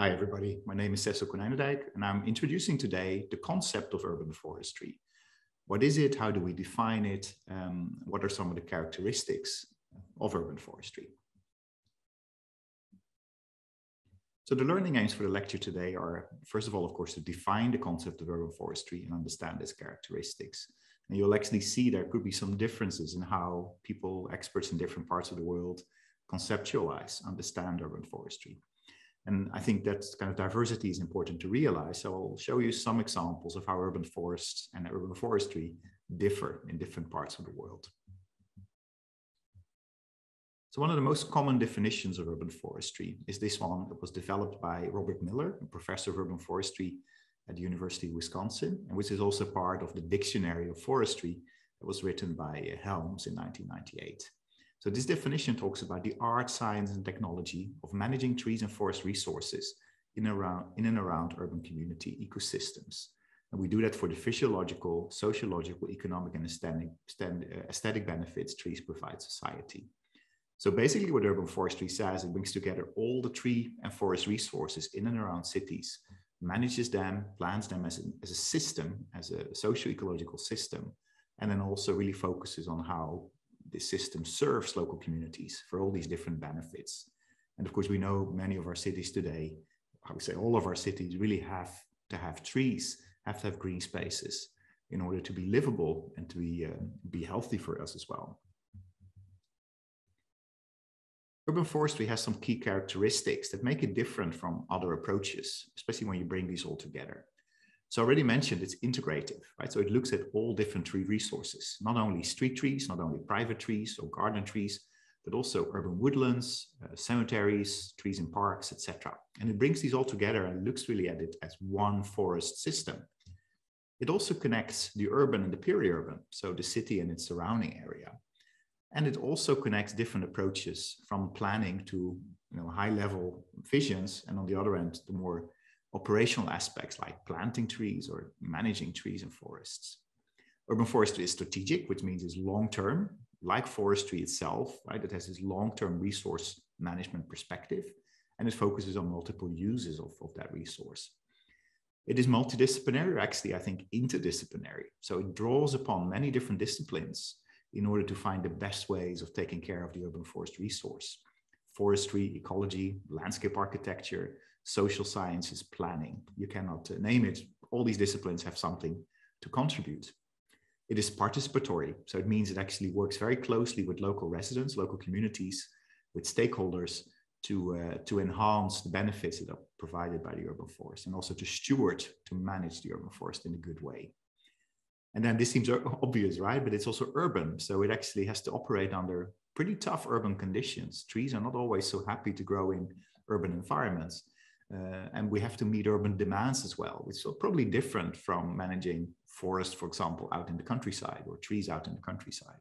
Hi, everybody. My name is Cecil Konijnendijk, and I'm introducing today the concept of urban forestry. What is it? How do we define it? What are some of the characteristics of urban forestry? So the learning aims for the lecture today are, first of all, of course, to define the concept of urban forestry and understand its characteristics. And you'll actually see there could be some differences in how people, experts in different parts of the world, conceptualize, understand urban forestry. And I think that kind of diversity is important to realize. So I'll show you some examples of how urban forests and urban forestry differ in different parts of the world. So one of the most common definitions of urban forestry is this one that was developed by Robert Miller, a professor of urban forestry at the University of Wisconsin, and which is also part of the Dictionary of Forestry that was written by Helms in 1998. So this definition talks about the art, science, and technology of managing trees and forest resources in and around urban community ecosystems. And we do that for the physiological, sociological, economic, and aesthetic benefits trees provide society. So basically what urban forestry says, it brings together all the tree and forest resources in and around cities, manages them, plans them as a system, as a socio-ecological system, and then also really focuses on how this system serves local communities for all these different benefits. And of course, we know many of our cities today, I would say all of our cities really have to have trees, have to have green spaces in order to be livable and to be healthy for us as well. Urban forestry has some key characteristics that make it different from other approaches, especially when you bring these all together. So I already mentioned it's integrative, right? So it looks at all different tree resources, not only street trees, not only private trees or garden trees, but also urban woodlands, cemeteries, trees in parks, etc. And it brings these all together and looks really at it as one forest system. It also connects the urban and the peri-urban, so the city and its surrounding area. And it also connects different approaches from planning to high-level visions, and on the other end, the more operational aspects like planting trees or managing trees and forests. Urban forestry is strategic, which means it's long-term, like forestry itself, right? It has this long-term resource management perspective, and it focuses on multiple uses of that resource. It is multidisciplinary, actually, I think interdisciplinary. So it draws upon many different disciplines in order to find the best ways of taking care of the urban forest resource. Forestry, ecology, landscape architecture, social sciences, planning. You cannot name it. All these disciplines have something to contribute. It is participatory. So it means it actually works very closely with local residents, local communities, with stakeholders to enhance the benefits that are provided by the urban forest, and also to steward, to manage the urban forest in a good way. And then this seems obvious, right? But it's also urban. So it actually has to operate under pretty tough urban conditions. Trees are not always so happy to grow in urban environments. And we have to meet urban demands as well, which is probably different from managing forests, for example, out in the countryside, or trees out in the countryside.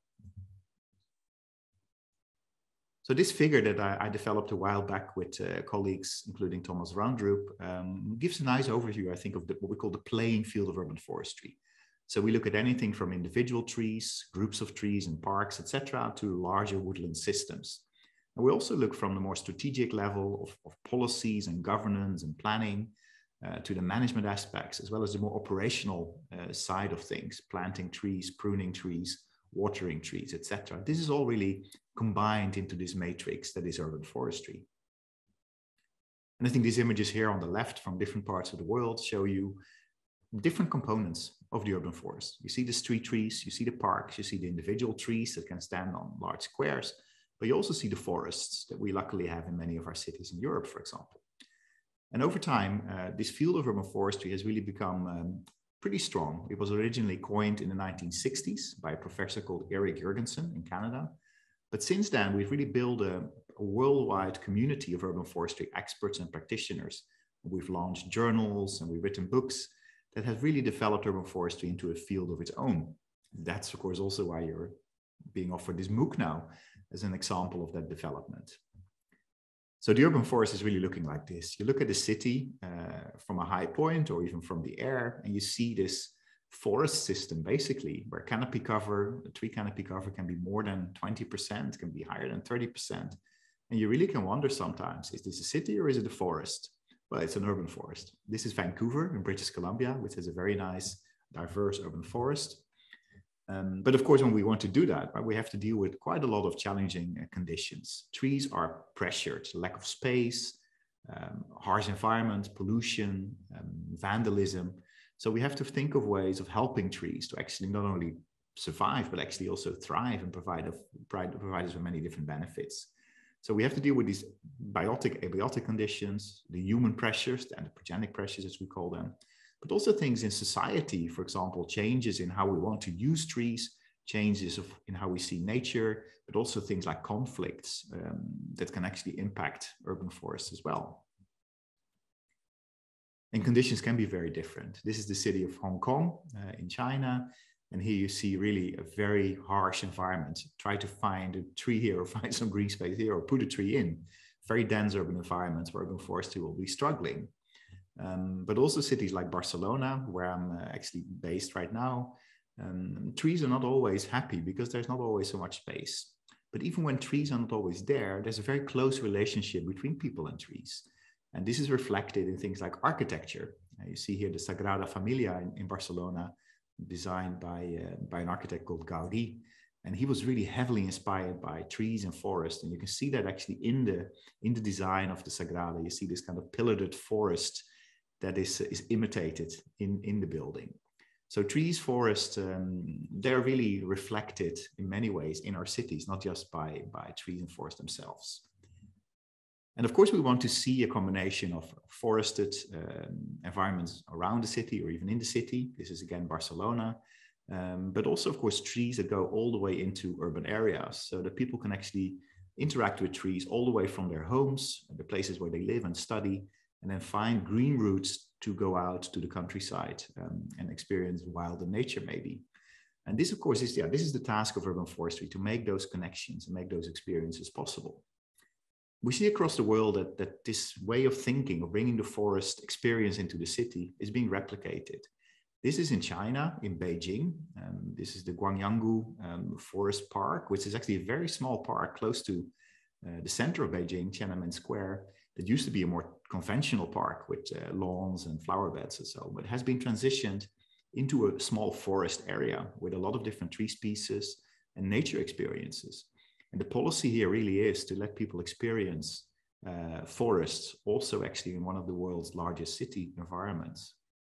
So this figure that I developed a while back with colleagues, including Thomas Roundrup, gives a nice overview, I think, of what we call the playing field of urban forestry. So we look at anything from individual trees, groups of trees in parks, etc., to larger woodland systems. And we also look from the more strategic level of policies and governance and planning to the management aspects, as well as the more operational side of things, planting trees, pruning trees, watering trees, etc. This is all really combined into this matrix that is urban forestry. And I think these images here on the left from different parts of the world show you different components of the urban forest. You see the street trees, you see the parks, you see the individual trees that can stand on large squares, but you also see the forests that we luckily have in many of our cities in Europe, for example. And over time, this field of urban forestry has really become pretty strong. It was originally coined in the 1960s by a professor called Erik Jurgensen in Canada. But since then, we've really built a worldwide community of urban forestry experts and practitioners. We've launched journals and we've written books that have really developed urban forestry into a field of its own. That's, of course, also why you're being offered this MOOC now as an example of that development. So the urban forest is really looking like this. You look at the city from a high point or even from the air, and you see this forest system, basically, where canopy cover, the tree canopy cover can be more than 20%, can be higher than 30%. And you really can wonder sometimes, is this a city or is it a forest? Well, it's an urban forest. This is Vancouver in British Columbia, which has a very nice, diverse urban forest. But of course, when we want to do that, right, we have to deal with quite a lot of challenging conditions. Trees are pressured, lack of space, harsh environment, pollution, vandalism. So we have to think of ways of helping trees to actually not only survive, but actually also thrive and provide us with many different benefits. So we have to deal with these biotic, abiotic conditions, the human pressures, the anthropogenic pressures, as we call them, but also things in society, for example, changes in how we want to use trees, changes in how we see nature, but also things like conflicts that can actually impact urban forests as well. And conditions can be very different. This is the city of Hong Kong in China. And here you see really a very harsh environment. Try to find a tree here or find some green space here or put a tree in. Very dense urban environments where urban forestry will be struggling. But also cities like Barcelona, where I'm actually based right now, trees are not always happy because there's not always so much space. But even when trees are not always there, there's a very close relationship between people and trees. And this is reflected in things like architecture. You see here the Sagrada Familia in Barcelona, designed by an architect called Gaudi. And he was really heavily inspired by trees and forest. And you can see that actually in the design of the Sagrada. You see this kind of pillared forest that is imitated in the building. So trees, forests, they're really reflected in many ways in our cities, not just by trees and forests themselves. And of course, we want to see a combination of forested environments around the city or even in the city. This is again Barcelona, but also, of course, trees that go all the way into urban areas so that people can actually interact with trees all the way from their homes, the places where they live and study, and then find green routes to go out to the countryside and experience wild nature maybe. And this, of course, this is the task of urban forestry, to make those connections and make those experiences possible. We see across the world that this way of thinking, of bringing the forest experience into the city, is being replicated. This is in China, in Beijing. This is the Guangyangu Forest Park, which is actually a very small park close to the center of Beijing, Tiananmen Square. That used to be a more conventional park with lawns and flower beds and so, but has been transitioned into a small forest area with a lot of different tree species and nature experiences. And the policy here really is to let people experience forests also actually in one of the world's largest city environments.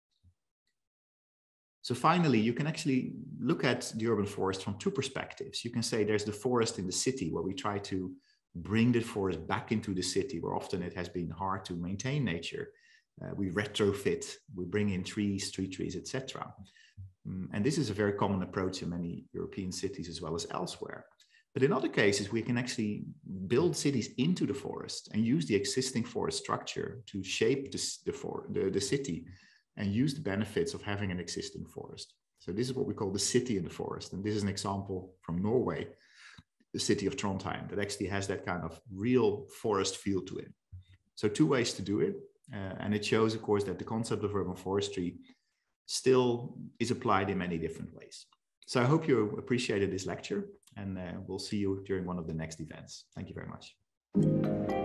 So finally, you can actually look at the urban forest from two perspectives. You can say there's the forest in the city where we try to bring the forest back into the city where often it has been hard to maintain nature. We retrofit, we bring in trees, street trees, etc. And this is a very common approach in many European cities as well as elsewhere. But in other cases, we can actually build cities into the forest and use the existing forest structure to shape the city and use the benefits of having an existing forest. So this is what we call the city in the forest. And this is an example from Norway, the city of Trondheim, that actually has that kind of real forest feel to it. So two ways to do it. And it shows, of course, that the concept of urban forestry still is applied in many different ways. So I hope you appreciated this lecture, and we'll see you during one of the next events. Thank you very much.